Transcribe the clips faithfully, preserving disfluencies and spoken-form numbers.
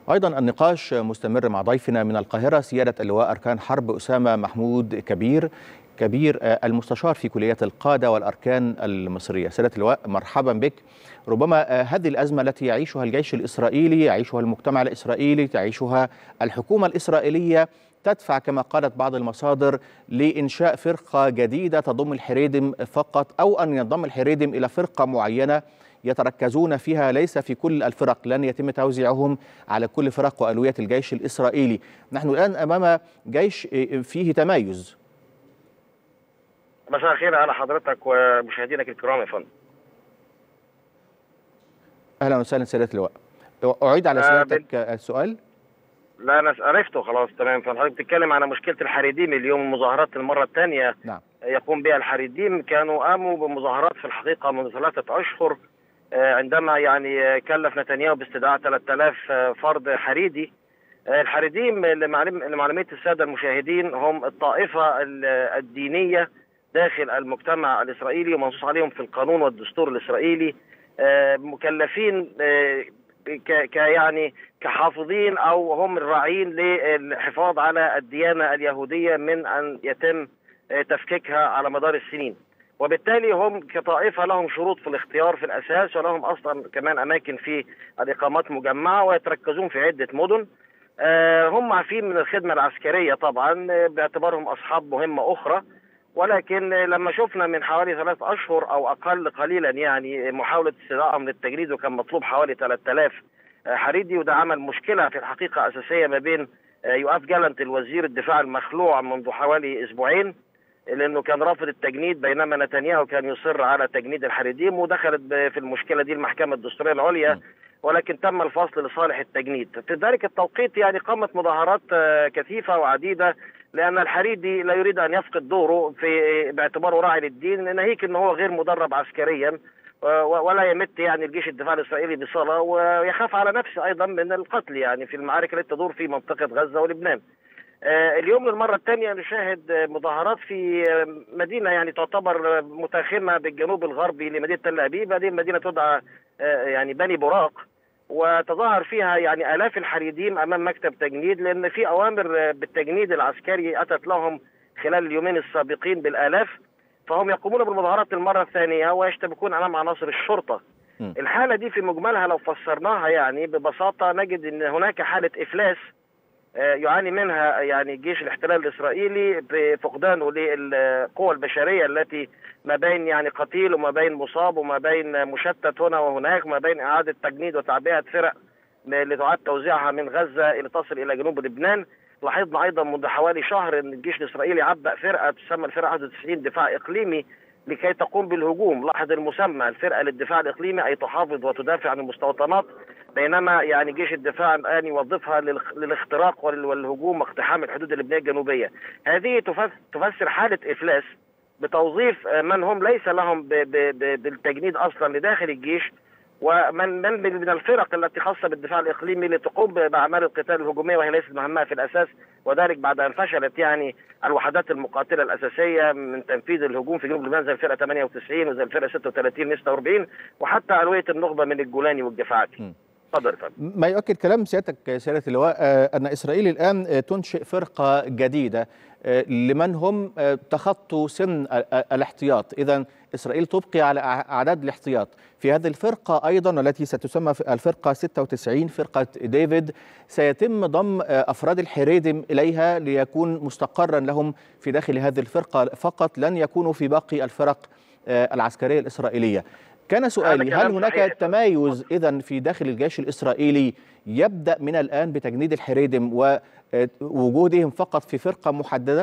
أيضا النقاش مستمر مع ضيفنا من القاهرة سيادة اللواء أركان حرب أسامة محمود كبير كبير المستشار في كلية القادة والأركان المصرية. سيادة اللواء مرحبا بك. ربما هذه الأزمة التي يعيشها الجيش الإسرائيلي، يعيشها المجتمع الإسرائيلي، تعيشها الحكومة الإسرائيلية، تدفع كما قالت بعض المصادر لإنشاء فرقة جديدة تضم الحريدم فقط، أو أن ينضم الحريدم إلى فرقة معينة يتركزون فيها، ليس في كل الفرق، لن يتم توزيعهم على كل فرق وألوية الجيش الإسرائيلي. نحن الآن أمام جيش فيه تمايز. مساء الخير على حضرتك ومشاهدينك الكرام يا فندم. أهلا وسهلا سيادة اللواء. أعيد على سيادتك آه السؤال. لا أنا عرفته خلاص تمام. فحضرتك بتتكلم عن مشكلة الحريديم اليوم، المظاهرات المرة الثانية نعم. يقوم بها الحريديم. كانوا قاموا بمظاهرات في الحقيقة منذ ثلاثة أشهر عندما يعني كلف نتنياهو باستدعاء ثلاثة آلاف فرد حريدي. الحريديم لمعلومية السادة المشاهدين هم الطائفة الدينية داخل المجتمع الإسرائيلي ومنصوص عليهم في القانون والدستور الإسرائيلي، مكلفين ك يعني كحافظين أو هم الراعين للحفاظ على الديانة اليهودية من أن يتم تفكيكها على مدار السنين، وبالتالي هم كطائفة لهم شروط في الاختيار في الأساس، ولهم أصلا كمان أماكن في الإقامات مجمعة ويتركزون في عدة مدن. هم عارفين من الخدمة العسكرية طبعا باعتبارهم أصحاب مهمة أخرى، ولكن لما شفنا من حوالي ثلاث أشهر أو أقل قليلا يعني محاولة استدعائهم للتجنيد، وكان مطلوب حوالي ثلاثة آلاف حريدي، وده عمل مشكلة في الحقيقة أساسية ما بين يؤاف جالنت الوزير الدفاع المخلوع منذ حوالي أسبوعين، لأنه كان رافض التجنيد بينما نتنياهو كان يصر على تجنيد الحريديم، ودخلت في المشكلة دي المحكمة الدستورية العليا، ولكن تم الفصل لصالح التجنيد. في ذلك التوقيت يعني قامت مظاهرات كثيفة وعديدة، لأن الحريدي لا يريد أن يفقد دوره في باعتباره راعي للدين، ناهيك أنه هو غير مدرب عسكريا ولا يمت يعني الجيش الدفاع الإسرائيلي بصلة، ويخاف على نفسه أيضا من القتل يعني في المعارك التي تدور في منطقة غزة ولبنان. اليوم للمرة الثانية نشاهد مظاهرات في مدينة يعني تعتبر متاخمة بالجنوب الغربي لمدينة تل أبيب. هذه المدينة تدعى يعني بني براق، وتظاهر فيها يعني آلاف الحريديم أمام مكتب تجنيد، لأن في أوامر بالتجنيد العسكري أتت لهم خلال اليومين السابقين بالآلاف، فهم يقومون بالمظاهرات المرة الثانية ويشتبكون أمام عناصر الشرطة. م. الحالة دي في مجملها لو فسرناها يعني ببساطة نجد أن هناك حالة إفلاس يعاني منها يعني جيش الاحتلال الإسرائيلي بفقدانه للقوى البشرية التي ما بين يعني قتيل وما بين مصاب وما بين مشتت هنا وهناك، وما بين إعادة تجنيد وتعبئة فرق لتعاد توزيعها من غزة إلى تصل إلى جنوب لبنان. لاحظنا أيضا منذ حوالي شهر أن الجيش الإسرائيلي عبأ فرقة تسمى الفرقة واحد وتسعين دفاع إقليمي لكي تقوم بالهجوم. لاحظ المسمى، الفرقة للدفاع الإقليمي أي تحافظ وتدافع عن المستوطنات، بينما يعني جيش الدفاع الآن يوظفها للاختراق والهجوم واقتحام الحدود اللبنانية الجنوبية. هذه تفسر حالة إفلاس بتوظيف من هم ليس لهم بالتجنيد أصلا لداخل الجيش، ومن من من الفرق التي خاصة بالدفاع الإقليمي لتقوم بأعمال القتال الهجومية وهي ليست مهمة في الأساس، وذلك بعد أن فشلت يعني الوحدات المقاتلة الأساسية من تنفيذ الهجوم في جنوب لبنان زي الفرقة ثمانية وتسعين وزي الفرقة ستة وثلاثين ستة وأربعين وحتى ألوية النخبة من الجولاني والجفاعاتي. تفضل فندم. ما يؤكد كلام سيادتك سيادة اللواء أن إسرائيل الآن تنشئ فرقة جديدة لمن هم تخطوا سن الاحتياط، إذن إسرائيل تبقي على أعداد الاحتياط. في هذه الفرقة أيضا التي ستسمى الفرقة ستة وتسعين فرقة ديفيد سيتم ضم أفراد الحريدم إليها ليكون مستقرا لهم في داخل هذه الفرقة فقط، لن يكونوا في باقي الفرق العسكرية الإسرائيلية. كان سؤالي، هل هناك تمايز إذن في داخل الجيش الإسرائيلي يبدأ من الآن بتجنيد الحريدم ووجودهم فقط في فرقة محددة؟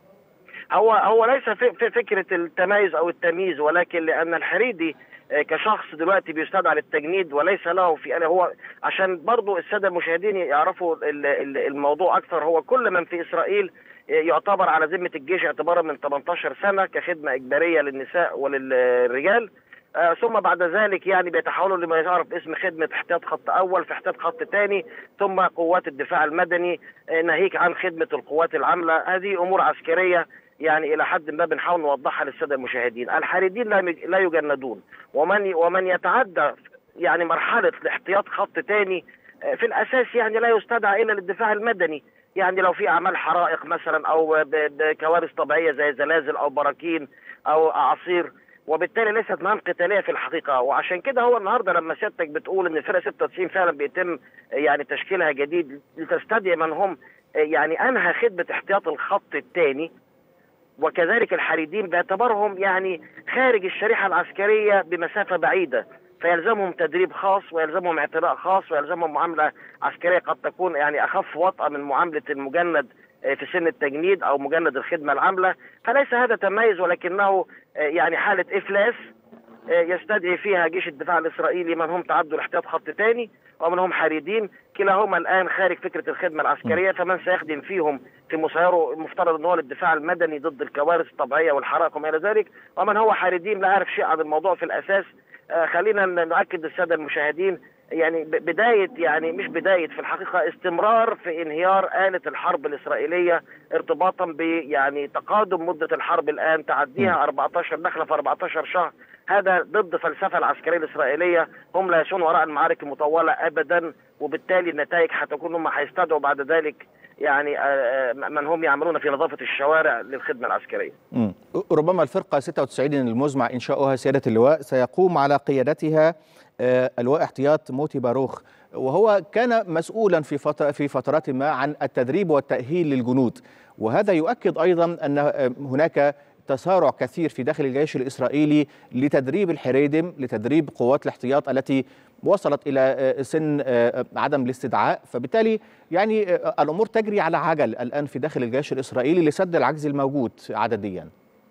هو هو ليس في فكرة التمايز أو التمييز، ولكن لأن الحريدي كشخص دلوقتي بيستدعى للتجنيد وليس له في أنا هو عشان برضو السادة المشاهدين يعرفوا الموضوع أكثر. هو كل من في إسرائيل يعتبر على ذمة الجيش اعتبارا من ثمانية عشر سنة كخدمة إجبارية للنساء وللرجال، آه ثم بعد ذلك يعني بيتحولوا لما يعرف باسم خدمة احتياط خط أول في احتياط خط ثاني، ثم قوات الدفاع المدني، آه ناهيك عن خدمة القوات العاملة. هذه أمور عسكرية يعني إلى حد ما بنحاول نوضحها للسادة المشاهدين. الحريدين لا يجندون، ومن ومن يتعدى يعني مرحلة الاحتياط خط ثاني في الاساس يعني لا يستدعى الا للدفاع المدني. يعني لو في اعمال حرائق مثلا او بكوارث طبيعيه زي زلازل او براكين او اعاصير، وبالتالي ليست مهام قتاليه في الحقيقه. وعشان كده هو النهارده لما سيادتك بتقول ان الفرقه ستة وتسعين فعلا بيتم يعني تشكيلها جديد لتستدعي من هم يعني انهى خدمه احتياط الخط الثاني، وكذلك الحريدين باعتبارهم يعني خارج الشريحه العسكريه بمسافه بعيده، فيلزمهم تدريب خاص ويلزمهم اعتراء خاص ويلزمهم معامله عسكريه قد تكون يعني اخف وطأة من معامله المجند في سن التجنيد او مجند الخدمه العامله. فليس هذا تميز، ولكنه يعني حاله افلاس يستدعي فيها جيش الدفاع الاسرائيلي من هم تعدوا الاحتياط خط ثاني ومن هم حريدين، كلاهما الان خارج فكره الخدمه العسكريه. فمن سيخدم فيهم في مسيره المفترض ان هو للدفاع المدني ضد الكوارث الطبيعيه والحرائق وما الى ذلك، ومن هو حريدين لا اعرف شيء عن الموضوع في الاساس. آه خلينا نؤكد للساده المشاهدين يعني بدايه يعني مش بدايه في الحقيقه استمرار في انهيار آلة الحرب الاسرائيليه ارتباطا ب يعني تقادم مده الحرب الان تعديها أربعة عشر داخله في أربعة عشر شهر. هذا ضد الفلسفه العسكريه الاسرائيليه، هم لا يسون وراء المعارك المطوله ابدا، وبالتالي النتائج هتكون هم هيستدعوا بعد ذلك يعني من هم يعملون في نظافه الشوارع للخدمه العسكريه. مم. ربما الفرقه ستة وتسعين المزمع انشاؤها سياده اللواء سيقوم على قيادتها اللواء احتياط موتي باروخ، وهو كان مسؤولا في فترة في فترات ما عن التدريب والتأهيل للجنود، وهذا يؤكد ايضا ان هناك تسارع كثير في داخل الجيش الإسرائيلي لتدريب الحريدم، لتدريب قوات الاحتياط التي وصلت إلى سن عدم الاستدعاء. فبالتالي يعني الأمور تجري على عجل الآن في داخل الجيش الإسرائيلي لسد العجز الموجود عدديا.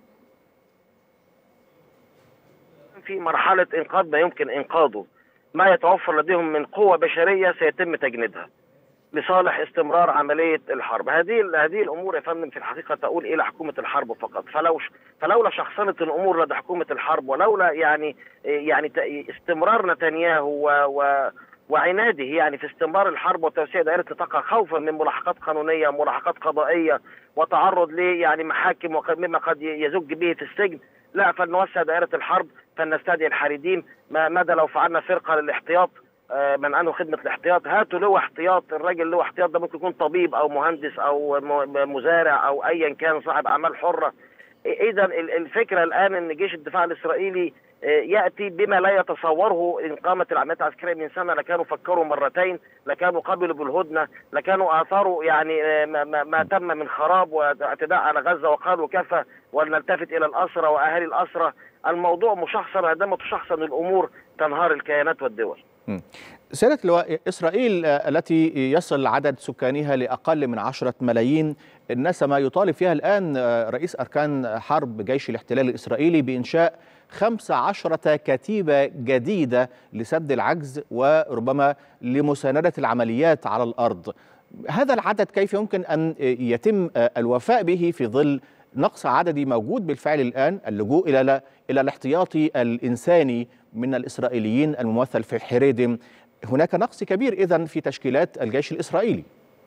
في مرحلة إنقاذ ما يمكن إنقاذه، ما يتوفر لديهم من قوة بشرية سيتم تجنيدها لصالح استمرار عمليه الحرب. هذه هذه الامور يا فندم في الحقيقه تؤول الى حكومه الحرب فقط. فلو فلولا شخصنه الامور لدى حكومه الحرب، ولولا يعني يعني استمرار نتنياهو و, و وعناده يعني في استمرار الحرب وتوسيع دائره نطاقها خوفا من ملاحقات قانونيه وملاحقات قضائيه وتعرض ل يعني محاكم مما قد يزج به في السجن، لا فلنوسع دائره الحرب، فلنستدعي الحريدين. ماذا لو فعلنا فرقه للاحتياط من انه خدمه الاحتياط؟ هاتوا له احتياط، الراجل له احتياط ده ممكن يكون طبيب او مهندس او مزارع او ايا كان صاحب اعمال حره. اذا الفكره الان ان جيش الدفاع الاسرائيلي ياتي بما لا يتصوره ان قامت العمليات العسكريه من سنه، لكانوا فكروا مرتين، لكانوا قبلوا بالهدنه، لكانوا اثاروا يعني ما, ما تم من خراب واعتداء على غزه وقالوا كفى ولنلتفت الى الاسرى واهالي الاسرى. الموضوع مشخصن، عندما تشخصن الامور تنهار الكيانات والدول. سيادة اللواء، إسرائيل التي يصل عدد سكانها لأقل من عشرة ملايين، الناس ما يطالب فيها الآن رئيس أركان حرب جيش الاحتلال الإسرائيلي بإنشاء خمس عشرة كتيبة جديدة لسد العجز وربما لمساندة العمليات على الأرض. هذا العدد كيف يمكن أن يتم الوفاء به في ظل نقص عددي موجود بالفعل الآن، اللجوء إلى إلى الاحتياطي الإنساني من الإسرائيليين الممثل في الحريدم؟ هناك نقص كبير إذن في تشكيلات الجيش الإسرائيلي.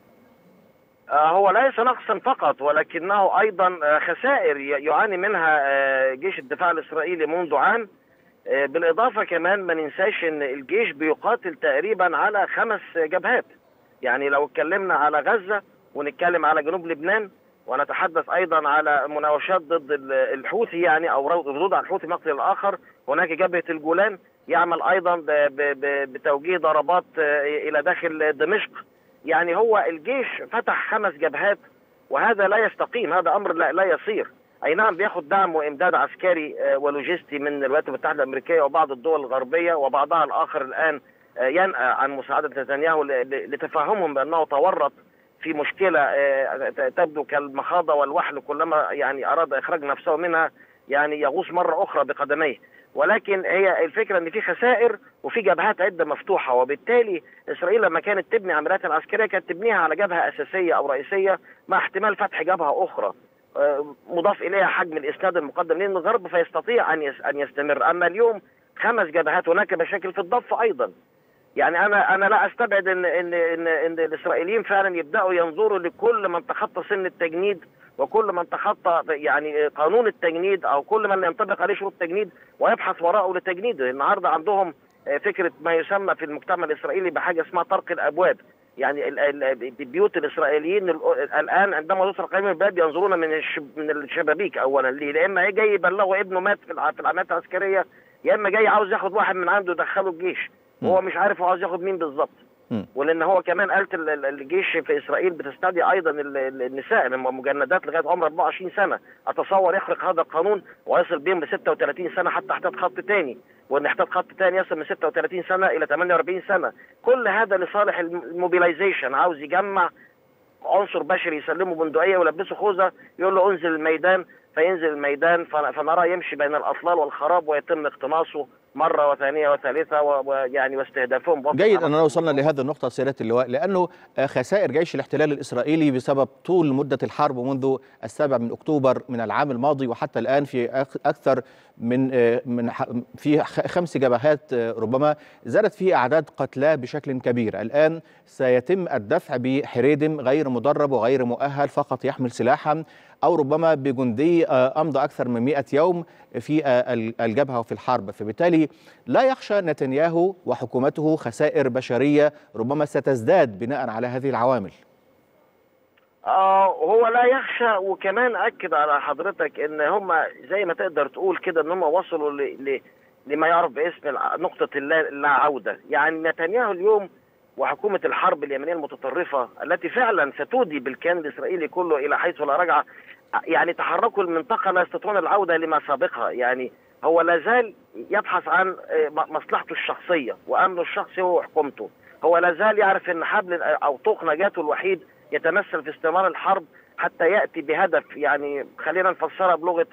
هو ليس نقصا فقط، ولكنه أيضا خسائر يعاني منها جيش الدفاع الإسرائيلي منذ عام. بالإضافة كمان ما ننساش أن الجيش بيقاتل تقريبا على خمس جبهات. يعني لو اتكلمنا على غزة ونتكلم على جنوب لبنان ونتحدث ايضا على مناوشات ضد الحوثي يعني او ردود على الحوثي مقتل الاخر، هناك جبهه الجولان يعمل ايضا بتوجيه ضربات الى داخل دمشق. يعني هو الجيش فتح خمس جبهات، وهذا لا يستقيم، هذا امر لا, لا يصير. اي نعم بياخد دعم وامداد عسكري ولوجستي من الولايات المتحده الامريكيه وبعض الدول الغربيه، وبعضها الاخر الان ينأى عن مساعده نتنياهو لتفهمهم بانه تورط في مشكلة تبدو كالمخاضة والوحل، كلما يعني أراد إخراج نفسه منها يعني يغوص مرة أخرى بقدميه. ولكن هي الفكرة أن في خسائر وفي جبهات عدة مفتوحة، وبالتالي إسرائيل لما كانت تبني عمليات العسكرية كانت تبنيها على جبهة أساسية أو رئيسية مع احتمال فتح جبهة أخرى مضاف إليها حجم الإسناد المقدم من الغرب فيستطيع أن يستمر. أما اليوم خمس جبهات، هناك مشاكل في الضفة أيضا. يعني انا انا لا استبعد ان ان ان, إن الاسرائيليين فعلا يبداوا ينظروا لكل من تخطى سن التجنيد وكل من تخطى يعني قانون التجنيد او كل من ينطبق عليه شروط التجنيد ويبحث وراءه لتجنيده. النهارده عندهم فكره ما يسمى في المجتمع الاسرائيلي بحاجه اسمها طرق الابواب. يعني البيوت الاسرائيليين الان عندما يوصل قائمين الباب ينظرون من من الشبابيك اولا، ليه؟ يا اما جاي يبلغوا ابنه مات في العمليات العسكريه، يا اما جاي عاوز ياخد واحد من عنده يدخله الجيش وهو مش عارف هو عاوز ياخد مين بالظبط. ولان هو كمان آلة الجيش في اسرائيل بتستدعي ايضا النساء لما مجندات لغايه عمر أربعة وعشرين سنه. اتصور يخرق هذا القانون ويصل بهم ل ستة وثلاثين سنه حتى احتاج خط ثاني، وان احتاج خط ثاني يصل من ستة وثلاثين سنه الى ثمانية وأربعين سنه. كل هذا لصالح الموبيلايزيشن، عاوز يجمع عنصر بشري يسلمه بندقيه ويلبسه خوذه يقول له انزل الميدان، فينزل الميدان فنراه يمشي بين الاطلال والخراب ويتم اقتناصه مره وثانيه وثالثه ويعني واستهدافهم. جيد اننا وصلنا لهذه النقطه سياده اللواء، لانه خسائر جيش الاحتلال الاسرائيلي بسبب طول مده الحرب منذ السابع من اكتوبر من العام الماضي وحتى الان في اكثر من من في خمس جبهات ربما زادت فيه اعداد قتلى بشكل كبير. الان سيتم الدفع بحريدم غير مدرب وغير مؤهل، فقط يحمل سلاحا، أو ربما بجندي أمضى أكثر من مئة يوم في الجبهة وفي الحرب. فبالتالي لا يخشى نتنياهو وحكومته خسائر بشرية ربما ستزداد بناء على هذه العوامل. آه هو لا يخشى، وكمان أكد على حضرتك إن هم زي ما تقدر تقول كده إن هم وصلوا ل... ل... لما يعرف باسم نقطة اللا عودة. يعني نتنياهو اليوم وحكومة الحرب اليمنية المتطرفة التي فعلا ستودي بالكيان الإسرائيلي كله إلى حيث لا رجعة، يعني تحركوا المنطقة لا يستطيعون العودة لما سابقها. يعني هو لا زال يبحث عن مصلحته الشخصية وأمنه الشخصي هو وحكومته. هو لا زال يعرف أن حبل أو طوق نجاته الوحيد يتمثل في استمرار الحرب حتى يأتي بهدف، يعني خلينا نفسرها بلغة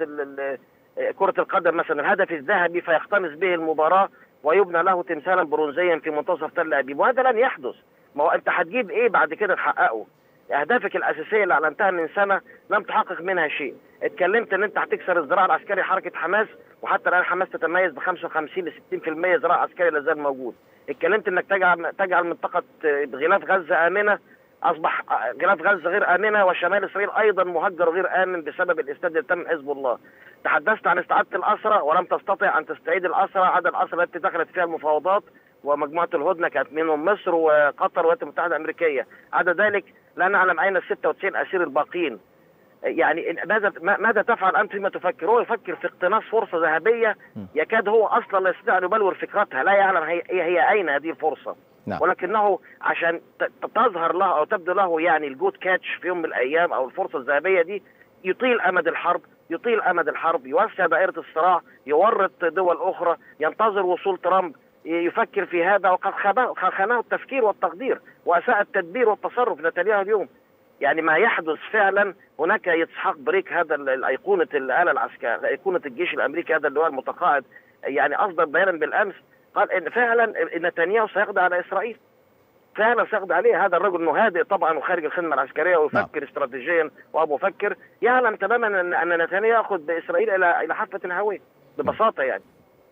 كرة القدم مثلا، الهدف الذهبي فيقتنص به المباراة ويبنى له تمثالا برونزيا في منتصف تل أبيب، وهذا لن يحدث. ما هو أنت هتجيب إيه بعد كده تحققه؟ أهدافك الأساسية اللي أعلنتها من سنة لم تحقق منها شيء. اتكلمت إن أنت هتكسر الذراع العسكري حركة حماس، وحتى الآن حماس تتميز ب خمسة وخمسين ل ستين بالمئة ذراع عسكري لا زال موجود. اتكلمت إنك تجعل تجعل منطقة غلاف غزة آمنة، أصبح غلاف غزة غير آمنة، وشمال إسرائيل أيضا مهجر وغير آمن بسبب الإسناد اللي تم من حزب الله. تحدثت عن استعادة الأسرى ولم تستطع أن تستعيد الأسرى، عدد الأسرى التي دخلت فيها المفاوضات ومجموعة الهدنة كانت منهم مصر وقطر والولايات المتحدة الأمريكية. عدا ذلك لا نعلم أين ال ستة وتسعين أسير الباقين. يعني ماذا ماذا تفعل أنت فيما تفكر؟ هو يفكر في اقتناص فرصة ذهبية يكاد هو أصلا لا يستطيع أن يبلور فكرتها، لا يعلم هي, هي أين هذه الفرصة. نعم. ولكنه عشان تظهر له أو تبدو له يعني الجود كاتش في يوم من الأيام أو الفرصة الذهبية دي، يطيل أمد الحرب يطيل أمد الحرب يوسع دائرة الصراع، يورط دول أخرى، ينتظر وصول ترامب، يفكر في هذا. وقد خانه التفكير والتقدير وأساء التدبير والتصرف نتنياهو اليوم. يعني ما يحدث فعلا هناك يتسحق بريك هذا الأيقونة الآلة العسكرية، أيقونة الجيش الأمريكي هذا اللواء المتقاعد، يعني أصدر بيانا بالأمس قال إن فعلا نتنياهو سيقضي على إسرائيل، فعلا سيقضي عليه. هذا الرجل انه هادئ طبعا وخارج الخدمه العسكريه ويفكر استراتيجيا وابو فكر، يعلم تماما ان ان نتنياهو ياخذ باسرائيل الى الى حافه هويه ببساطه. يعني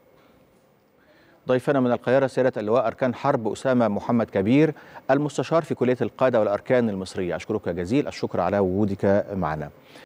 ضيفنا من القاهره سياده اللواء اركان حرب اسامه محمد كبير، المستشار في كليه القاده والاركان المصريه. اشكرك جزيل الشكر على وجودك معنا.